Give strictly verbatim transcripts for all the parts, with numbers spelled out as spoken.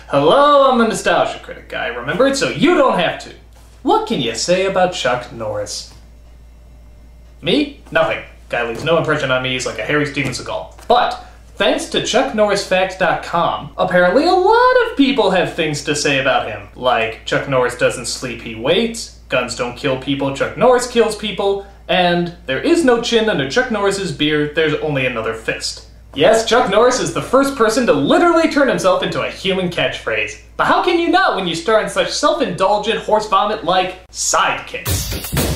Hello, I'm a nostalgia critic guy, remember it so you don't have to. What can you say about Chuck Norris? Me? Nothing. Guy leaves no impression on me, he's like a Harry Steven Seagal. But, thanks to Chuck Norris Facts dot com, apparently a lot of people have things to say about him. Like, Chuck Norris doesn't sleep, he waits, guns don't kill people, Chuck Norris kills people, and there is no chin under Chuck Norris's beard, there's only another fist. Yes, Chuck Norris is the first person to literally turn himself into a human catchphrase. But how can you not when you star in such self-indulgent horse vomit-like sidekicks?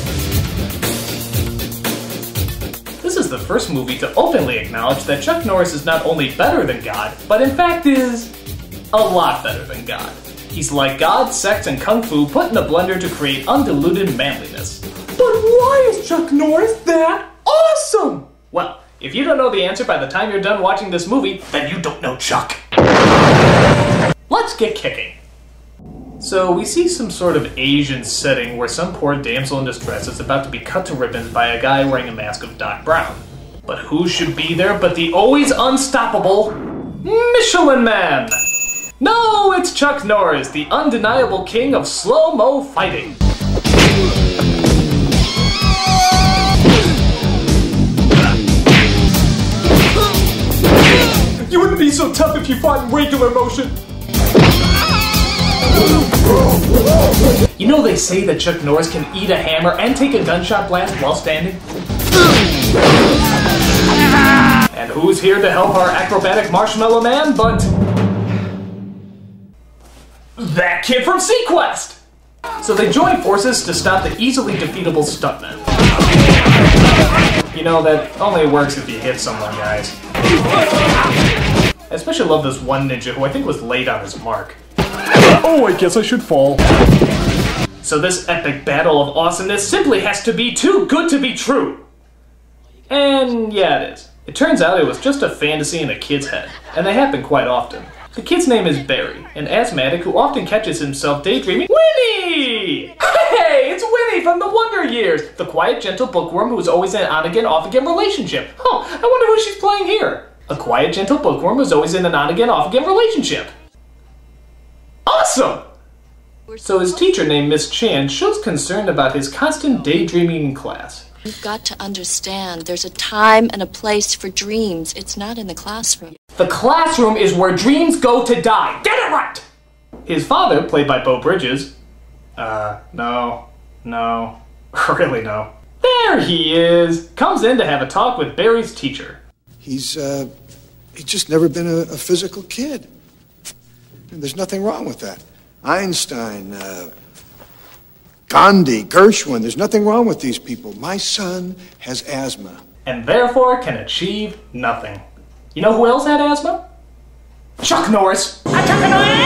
This is the first movie to openly acknowledge that Chuck Norris is not only better than God, but in fact is a lot better than God. He's like God, sex, and kung fu put in a blender to create undiluted manliness. But why is Chuck Norris that awesome? Well, if you don't know the answer by the time you're done watching this movie, then you don't know Chuck. Let's get kicking. So we see some sort of Asian setting where some poor damsel in distress is about to be cut to ribbons by a guy wearing a mask of Doc Brown. But who should be there but the always unstoppable Michelin Man? No, it's Chuck Norris, the undeniable king of slow-mo fighting. You wouldn't be so tough if you fought in regular motion. You know they say that Chuck Norris can eat a hammer and take a gunshot blast while standing? And who's here to help our acrobatic marshmallow man but that kid from Sequest! So they join forces to stop the easily defeatable stuntman. You know, that only works if you hit someone, guys. I especially love this one ninja who I think was late on his mark. Oh, I guess I should fall. So this epic battle of awesomeness simply has to be too good to be true. And yeah, it is. It turns out it was just a fantasy in a kid's head, and they happen quite often. The kid's name is Barry, an asthmatic who often catches himself daydreaming. Winnie! Hey, it's Winnie from the Wonder Years, the quiet, gentle bookworm who is always in an on-again, off-again relationship. Huh, I wonder who she's playing here. A quiet, gentle bookworm who's always in an on-again, off-again relationship. Awesome! So his teacher named Miss Chan shows concern about his constant daydreaming in class. You've got to understand, there's a time and a place for dreams. It's not in the classroom. The classroom is where dreams go to die. Get it right! His father, played by Beau Bridges, uh, no, no, really no. There he is! Comes in to have a talk with Barry's teacher. He's, uh, he's just never been a, a physical kid. And there's nothing wrong with that. Einstein, uh, Gandhi, Gershwin, there's nothing wrong with these people. My son has asthma. And therefore can achieve nothing. You know who else had asthma? Chuck Norris! I Chuck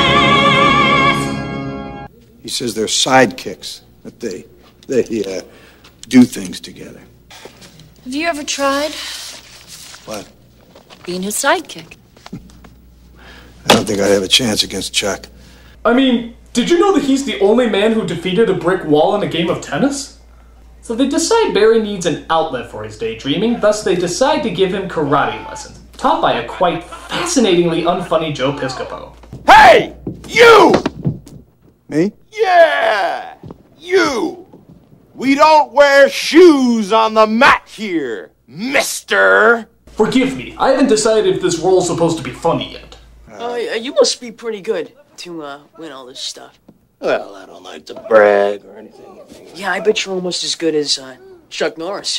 Norris! He says they're sidekicks, that they, they, uh, do things together. Have you ever tried What? being his sidekick? I don't think I'd have a chance against Chuck. I mean, did you know that he's the only man who defeated a brick wall in a game of tennis? So they decide Barry needs an outlet for his daydreaming, thus they decide to give him karate lessons, taught by a quite fascinatingly unfunny Joe Piscopo. Hey! You! Me? Yeah! You! We don't wear shoes on the mat here, mister! Forgive me, I haven't decided if this role's supposed to be funny yet. Uh, you must be pretty good to uh, win all this stuff. Well, I don't like to brag or anything. Yeah, I bet you're almost as good as uh, Chuck Norris.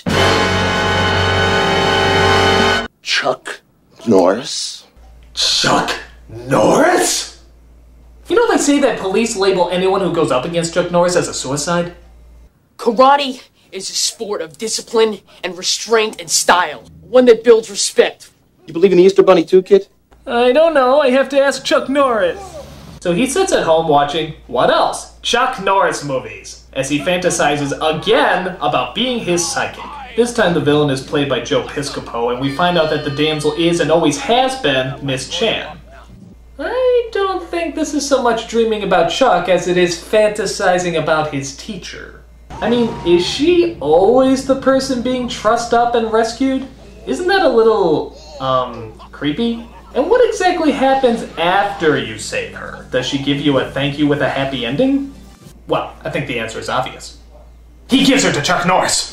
Chuck Norris? Chuck Norris? You know they say that police label anyone who goes up against Chuck Norris as a suicide? Karate is a sport of discipline and restraint and style. One that builds respect. You believe in the Easter Bunny too, kid? I don't know, I have to ask Chuck Norris. So he sits at home watching, what else? Chuck Norris movies, as he fantasizes again about being his sidekick. This time the villain is played by Joe Piscopo, and we find out that the damsel is and always has been Miss Chan. I don't think this is so much dreaming about Chuck as it is fantasizing about his teacher. I mean, is she always the person being trussed up and rescued? Isn't that a little, um, creepy? And what exactly happens after you save her? Does she give you a thank you with a happy ending? Well, I think the answer is obvious. He gives her to Chuck Norris!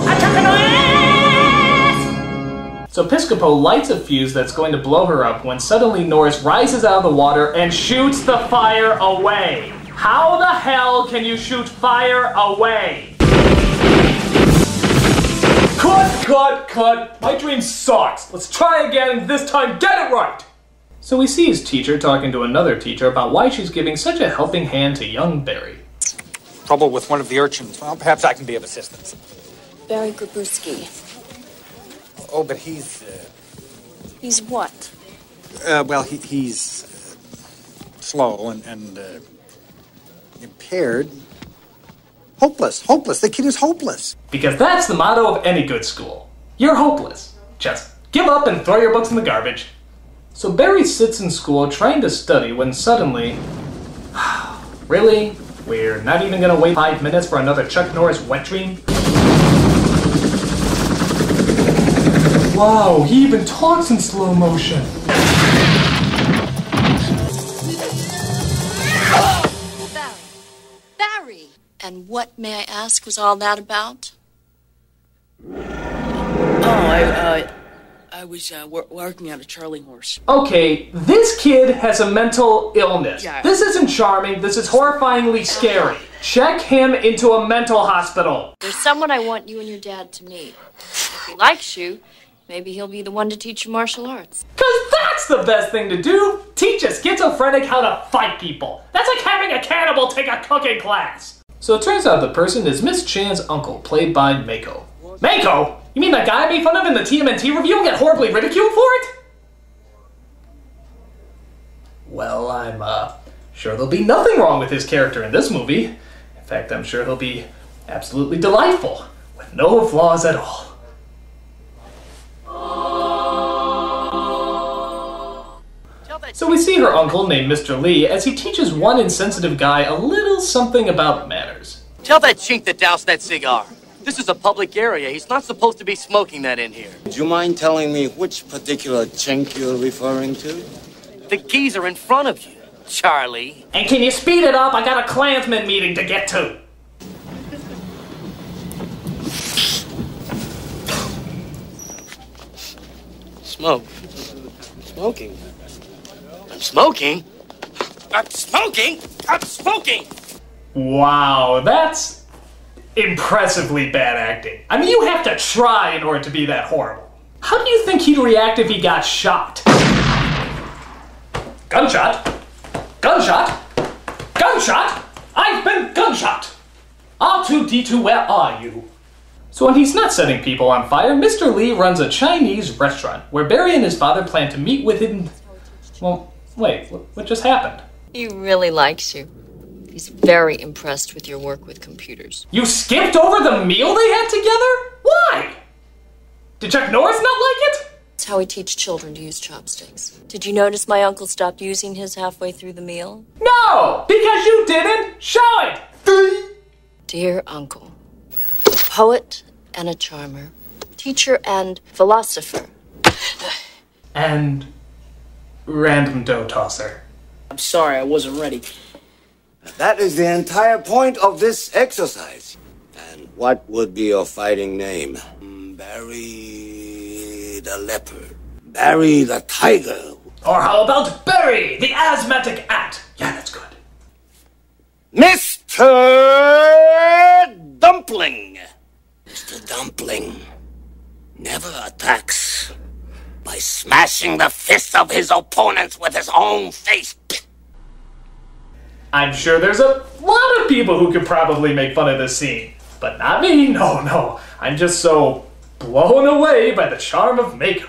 So Piscopo lights a fuse that's going to blow her up when suddenly Norris rises out of the water and shoots the fire away. How the hell can you shoot fire away? Cut, cut, cut. My dream sucks. Let's try again and this time get it right. So we see his teacher talking to another teacher about why she's giving such a helping hand to young Barry. Trouble with one of the urchins. Well, perhaps I can be of assistance. Barry Grabowski. Oh, but he's, uh... He's what? Uh, well, he, he's uh, slow and, and uh, impaired. Hopeless, hopeless. The kid is hopeless. Because that's the motto of any good school. You're hopeless. Just give up and throw your books in the garbage. So Barry sits in school trying to study when suddenly... Really? We're not even gonna wait five minutes for another Chuck Norris wet dream? Wow, he even talks in slow motion. Barry. Barry! And what, may I ask, was all that about? Oh, I, uh... I was uh, wor working on a Charlie horse. Okay, this kid has a mental illness. Yeah. This isn't charming, this is horrifyingly scary. Check him into a mental hospital. There's someone I want you and your dad to meet. If he likes you, maybe he'll be the one to teach you martial arts. Cause that's the best thing to do! Teach a schizophrenic how to fight people. That's like having a cannibal take a cooking class. So it turns out the person is Miss Chan's uncle, played by Mako. Mako? You mean that guy I made fun of in the T M N T review and get horribly ridiculed for it? Well, I'm, uh, sure there'll be nothing wrong with his character in this movie. In fact, I'm sure he'll be absolutely delightful, with no flaws at all. So we see her uncle, named Mister Lee, as he teaches one insensitive guy a little something about manners. Tell that chink to douse that cigar. This is a public area. He's not supposed to be smoking that in here. Would you mind telling me which particular chink you're referring to? The keys are in front of you, Charlie. And can you speed it up? I got a Klansman meeting to get to. Smoke. Smoking. I'm smoking? I'm smoking? I'm smoking! Wow, that's impressively bad acting. I mean, you have to try in order to be that horrible. How do you think he'd react if he got shot? Gunshot? Gunshot? Gunshot? I've been gunshot! R two D two, where are you? So when he's not setting people on fire, Mister Lee runs a Chinese restaurant where Barry and his father plan to meet with him. Well, wait, what just happened? He really likes you. He's very impressed with your work with computers. You skipped over the meal they had together? Why? Did Chuck Norris not like it? That's how we teach children to use chopsticks. Did you notice my uncle stopped using his halfway through the meal? No, because you didn't show it. Dear uncle, a poet and a charmer, teacher and philosopher. And random dough tosser. I'm sorry, I wasn't ready. That is the entire point of this exercise. And what would be your fighting name? Barry the Leopard. Barry the Tiger. Or how about Barry, the asthmatic ant? Yeah, that's good. Mister Dumpling. Mister Dumpling never attacks by smashing the fists of his opponents with his own face. I'm sure there's a lot of people who could probably make fun of this scene. But not me, no, no. I'm just so blown away by the charm of Mako.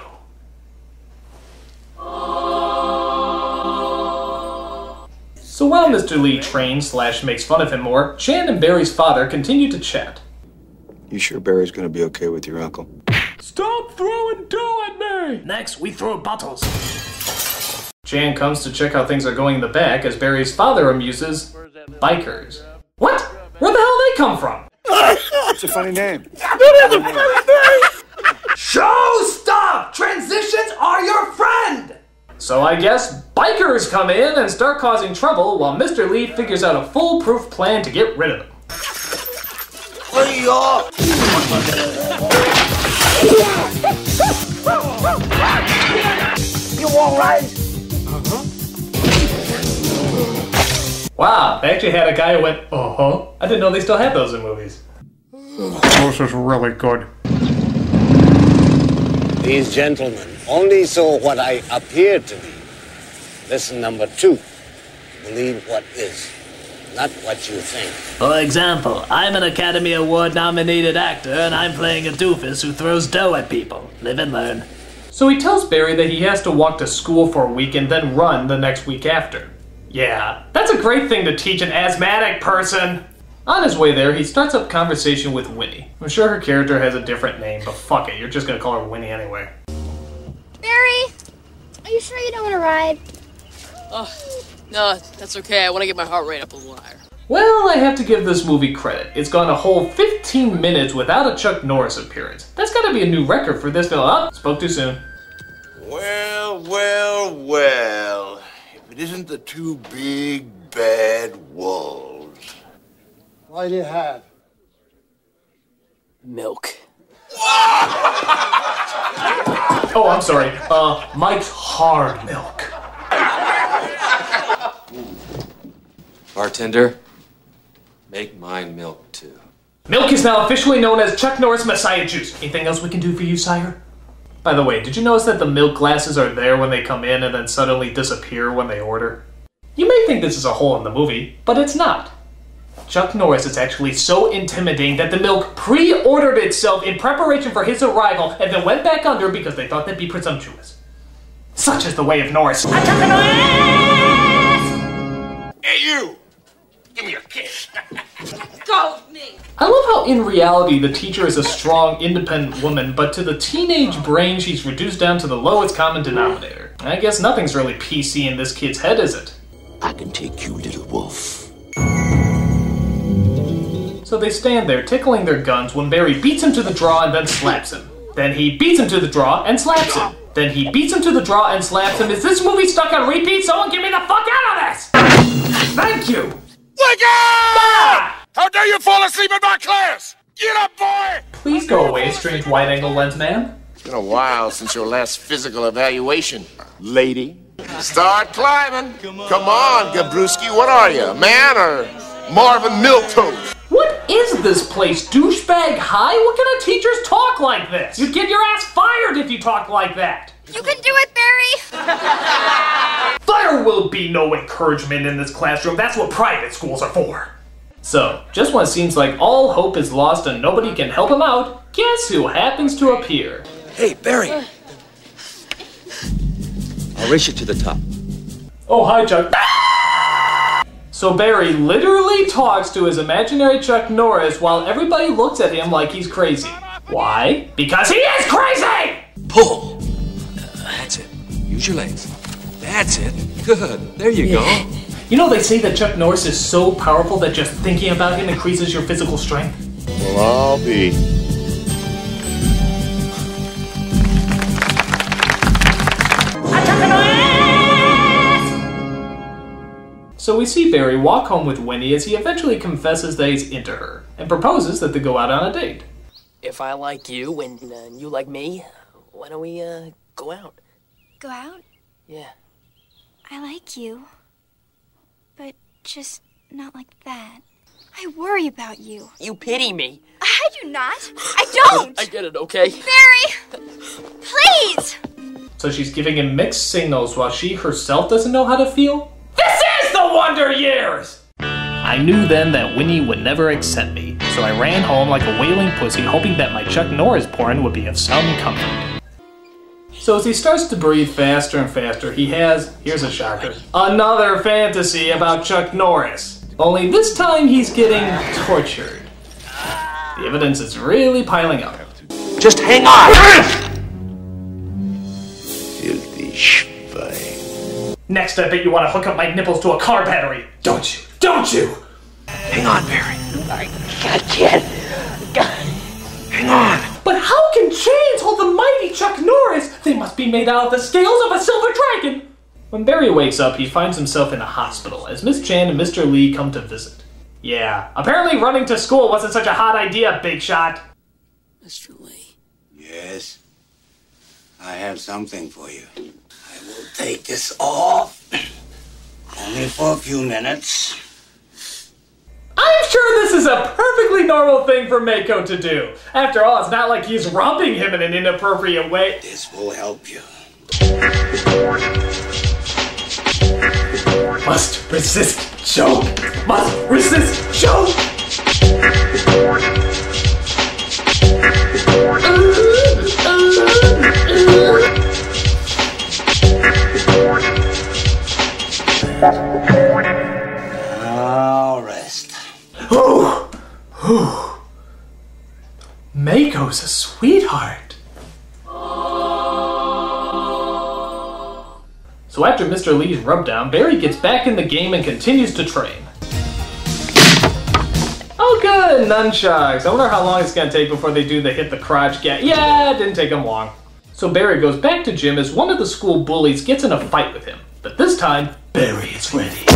So while Mister Lee trains slash makes fun of him more, Chan and Barry's father continue to chat. You sure Barry's gonna be okay with your uncle? Stop throwing dough at me! Next, we throw bottles. Chan comes to check how things are going in the back as Barry's father amuses bikers. What? Where the hell did they come from? It's a funny name. Show stop! Transitions are your friend! So I guess bikers come in and start causing trouble while Mister Lee figures out a foolproof plan to get rid of them. Hey, y'all! You alright? Uh-huh. Wow, they actually had a guy who went, uh-huh. I didn't know they still had those in movies. This is really good. These gentlemen only saw what I appeared to be. Lesson number two. Believe what is, not what you think. For example, I'm an Academy Award-nominated actor, and I'm playing a doofus who throws dough at people. Live and learn. So he tells Barry that he has to walk to school for a week and then run the next week after. Yeah, that's a great thing to teach an asthmatic person. On his way there, he starts up conversation with Winnie. I'm sure her character has a different name, but fuck it, you're just gonna call her Winnie anyway. Barry, are you sure you don't want to ride? Oh, no, that's okay. I want to get my heart rate up a little higher. Well, I have to give this movie credit. It's gone a whole fifteen minutes without a Chuck Norris appearance. That's gotta be a new record for this film. Oh, spoke too soon. Well, well, well. If it isn't the two big, bad wolves. What do you have? Milk. Oh, I'm sorry. Uh, Mike's Hard Milk. Bartender, make mine milk too. Milk is now officially known as Chuck Norris Messiah Juice. Anything else we can do for you, sire? By the way, did you notice that the milk glasses are there when they come in and then suddenly disappear when they order? You may think this is a hole in the movie, but it's not. Chuck Norris is actually so intimidating that the milk pre-ordered itself in preparation for his arrival and then went back under because they thought that'd be presumptuous. Such is the way of Norris. I took Norris! Hey, you! Give me a kiss. Go with me. I love how in reality the teacher is a strong, independent woman, but to the teenage brain she's reduced down to the lowest common denominator. I guess nothing's really P C in this kid's head, is it? I can take you, little wolf. So they stand there tickling their guns when Barry beats him to the draw and then slaps him. Then he beats him to the draw and slaps him. Then he beats him to the draw and slaps him. Is this movie stuck on repeat? Someone get me the fuck out of this! Thank you! Wake up! Ah! How dare you fall asleep in my class? Get up, boy! Please go away, strange wide-angle lens man. It's been a while since your last physical evaluation, lady. Start climbing. Come on, Come on Gabruski. What are you, a man or Marvin Milktoast? What is this place? Douchebag High? What kind of teachers talk like this? You'd get your ass fired if you talked like that. You can do it, Barry. There will be no encouragement in this classroom. That's what private schools are for. So, just when it seems like all hope is lost and nobody can help him out, guess who happens to appear? Hey, Barry. I'll race you to the top. Oh, hi, Chuck. So Barry literally talks to his imaginary Chuck Norris while everybody looks at him like he's crazy. Why? Because he is crazy! Pull. Uh, that's it. Use your legs. That's it. Good. There you go. You know they say that Chuck Norris is so powerful that just thinking about him increases your physical strength? Well, I'll be. So we see Barry walk home with Winnie as he eventually confesses that he's into her, and proposes that they go out on a date. If I like you and uh, you like me, why don't we uh, go out? Go out? Yeah. I like you. But just not like that. I worry about you. You pity me. I do not. I don't. I get it, okay? Barry! Please! So she's giving him mixed signals while she herself doesn't know how to feel? This is the Wonder Years! I knew then that Winnie would never accept me, so I ran home like a wailing pussy hoping that my Chuck Norris porn would be of some comfort. So as he starts to breathe faster and faster, he has, here's a shocker, another fantasy about Chuck Norris. Only this time he's getting tortured. The evidence is really piling up. Just hang on! Filthy schwein. Next, I bet you want to hook up my nipples to a car battery, don't you? Don't you? Hang on, Barry. I can't. Hang on. But how can chains hold the mighty Chuck Norris? They must be made out of the scales of a silver dragon. When Barry wakes up, he finds himself in a hospital as Miss Chan and Mister Lee come to visit. Yeah, apparently running to school wasn't such a hot idea, Big Shot. Mister Lee. Yes? I have something for you. I will take this off. Only for a few minutes. I'm sure this is a perfectly normal thing for Mako to do. After all, it's not like he's rubbing him in an inappropriate way. This will help you. Must resist choke. Must resist choke. Now rest. Oh, oh. Mako's a sweetheart. So after Mister Lee's rubdown, Barry gets back in the game and continues to train. Oh good, nunchucks. I wonder how long it's gonna take before they do the hit the crotch get. Yeah, it didn't take them long. So Barry goes back to gym as one of the school bullies gets in a fight with him. But this time, Barry is ready.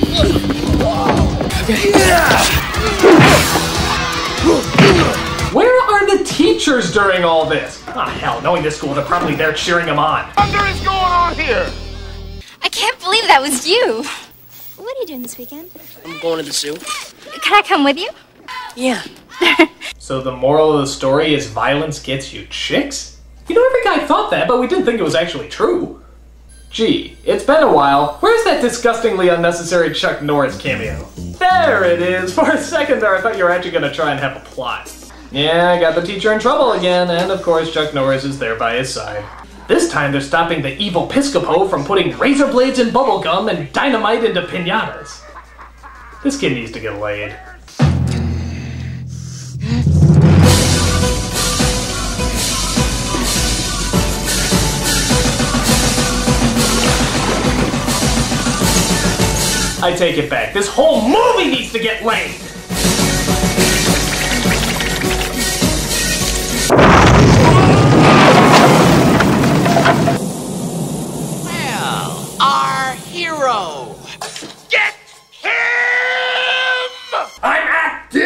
Where are the teachers during all this? Ah, hell, knowing this school, they're probably there cheering him on. What is going on here? I can't believe that was you. What are you doing this weekend? I'm going to the zoo. Can I come with you? Yeah. So the moral of the story is violence gets you chicks? You know, every guy thought that, but we didn't think it was actually true. Gee, it's been a while. Where's that disgustingly unnecessary Chuck Norris cameo? There it is! For a second there, I thought you were actually gonna try and have a plot. Yeah, I got the teacher in trouble again, and of course Chuck Norris is there by his side. This time they're stopping the evil Piscopo from putting razor blades in bubblegum and dynamite into piñatas. This kid needs to get laid. I take it back. This whole movie needs to get laid! Well, our hero. Get him! I'm acting!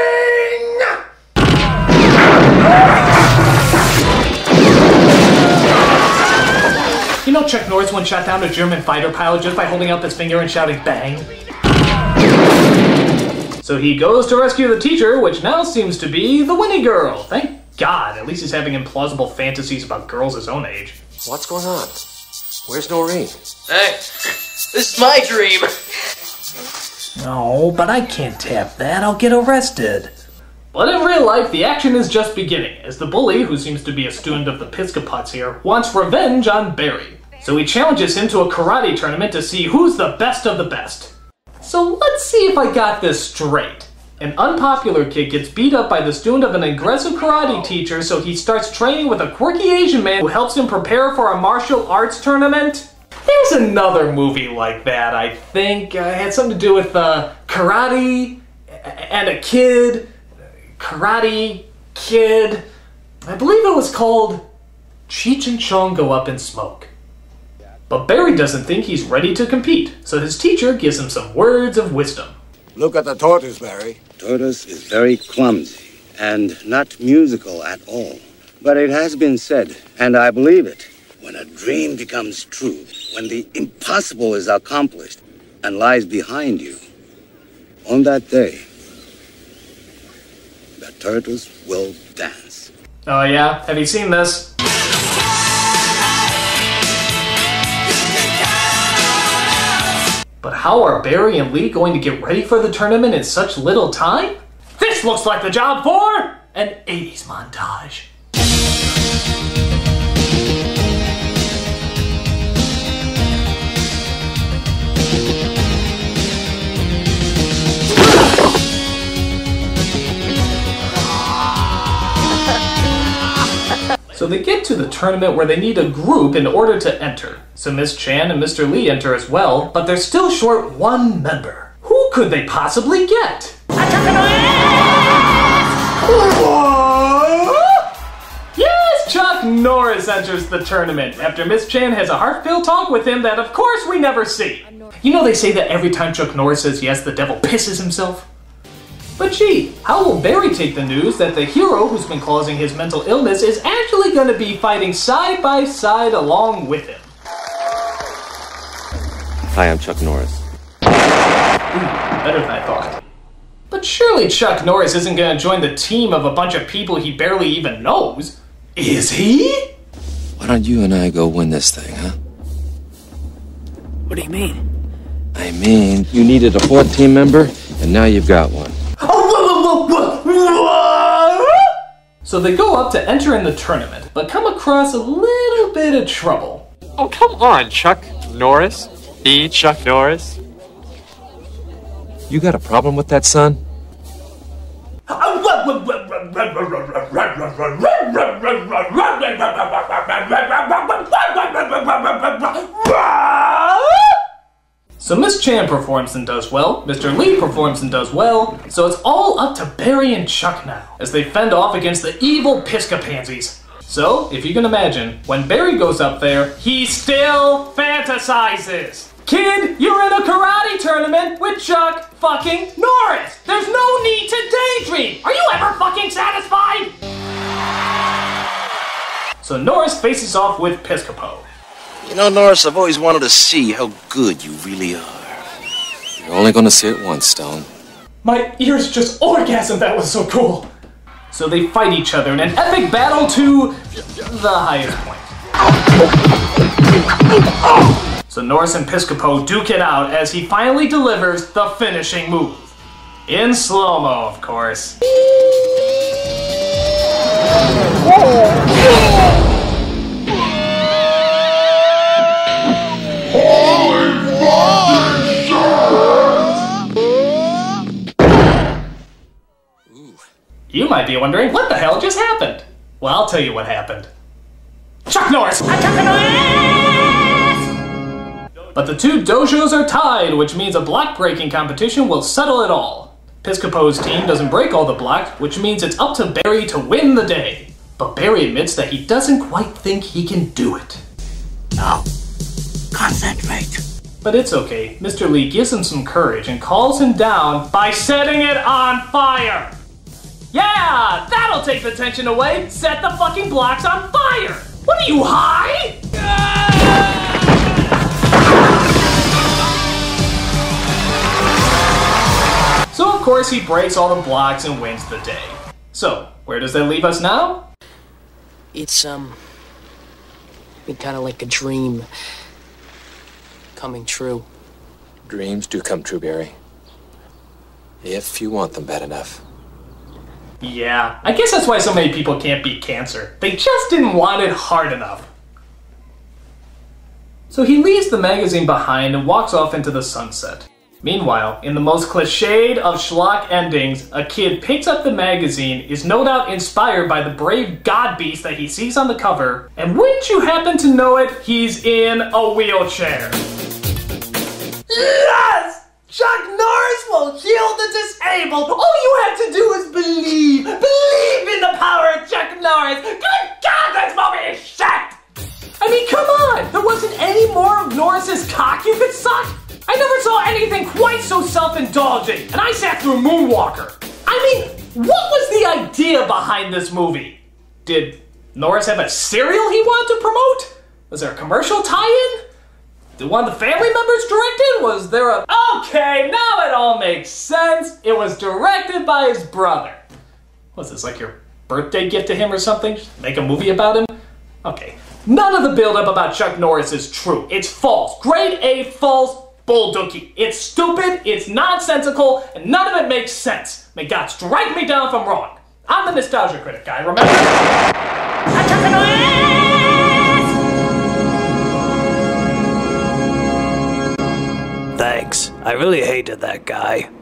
You know Chuck Norris once shot down a German fighter pilot just by holding up his finger and shouting bang? So he goes to rescue the teacher, which now seems to be the Winnie girl. Thank God, at least he's having implausible fantasies about girls his own age. What's going on? Where's Noreen? Hey, this is my dream. No, but I can't tap that. I'll get arrested. But in real life, the action is just beginning, as the bully, who seems to be a student of the Piscopots here, wants revenge on Barry. So he challenges him to a karate tournament to see who's the best of the best. So let's see if I got this straight. An unpopular kid gets beat up by the student of an aggressive karate teacher, so he starts training with a quirky Asian man who helps him prepare for a martial arts tournament. There's another movie like that, I think. Uh, it had something to do with uh, karate and a kid. Karate Kid. I believe it was called Cheech and Chong Go Up in Smoke. But Barry doesn't think he's ready to compete, so his teacher gives him some words of wisdom. Look at the tortoise, Barry. Tortoise is very clumsy and not musical at all. But it has been said, and I believe it, when a dream becomes true, when the impossible is accomplished and lies behind you, on that day, the tortoise will dance. Oh yeah? Have you seen this? But how are Barry and Lee going to get ready for the tournament in such little time? This looks like the job for an eighties montage. So they get to the tournament where they need a group in order to enter. So Miss Chan and Mister Lee enter as well, but they're still short one member. Who could they possibly get? Yes, Chuck! Chuck Norris enters the tournament after Miss Chan has a heartfelt talk with him that of course we never see. You know they say that every time Chuck Norris says yes, the devil pisses himself? But gee, how will Barry take the news that the hero who's been causing his mental illness is actually going to be fighting side by side along with him? Hi, I'm Chuck Norris. Ooh, better than I thought. But surely Chuck Norris isn't going to join the team of a bunch of people he barely even knows. Is he? Why don't you and I go win this thing, huh? What do you mean? I mean, you needed a fourth team member, and now you've got one. So they go up to enter in the tournament, but come across a little bit of trouble. Oh, come on, Chuck Norris. The Chuck Norris. You got a problem with that, son? So Miss Chan performs and does well, Mister Lee performs and does well, so it's all up to Barry and Chuck now, as they fend off against the evil Piscapansies. So, if you can imagine, when Barry goes up there, he still fantasizes. Kid, you're in a karate tournament with Chuck fucking Norris! There's no need to daydream! Are you ever fucking satisfied? So Norris faces off with Piscopo. You know, Norris, I've always wanted to see how good you really are. You're only gonna see it once, Stone. My ears just orgasmed, that was so cool! So they fight each other in an epic battle to the highest point. So Norris and Piscopo duke it out as he finally delivers the finishing move. In slow-mo, of course. You might be wondering, what the hell just happened? Well, I'll tell you what happened. Chuck Norris! I Chuck Norris! But the two dojos are tied, which means a block breaking competition will settle it all. Piscopo's team doesn't break all the blocks, which means it's up to Barry to win the day. But Barry admits that he doesn't quite think he can do it. Now, concentrate. But it's okay. Mister Lee gives him some courage and calls him down by setting it on fire. Yeah, that'll take the tension away. Set the fucking blocks on fire. What are you, high? So of course he breaks all the blocks and wins the day. So, where does that leave us now? It's, um, kind of like a dream coming true. Dreams do come true, Barry. If you want them bad enough. Yeah, I guess that's why so many people can't beat cancer. They just didn't want it hard enough. So he leaves the magazine behind and walks off into the sunset. Meanwhile, in the most cliched of schlock endings, a kid picks up the magazine, is no doubt inspired by the brave god beast that he sees on the cover, and wouldn't you happen to know it, he's in a wheelchair. Yes! Chuck Norris will heal the disabled! All you have to do is believe! Believe in the power of Chuck Norris! Good God, this movie is shit! I mean, come on! There wasn't any more of Norris's cock you could suck? I never saw anything quite so self-indulgent, and I sat through Moonwalker. I mean, what was the idea behind this movie? Did Norris have a cereal he wanted to promote? Was there a commercial tie-in? Did one of the family members direct it? Was there a... Okay, now it all makes sense. It was directed by his brother. Was this like your birthday gift to him or something? Make a movie about him? Okay. None of the build-up about Chuck Norris is true. It's false. Grade A false bulldookie. It's stupid, it's nonsensical, and none of it makes sense. May God strike me down if I'm wrong. I'm the nostalgia critic guy, remember? Chuck Norris! Thanks. I really hated that guy.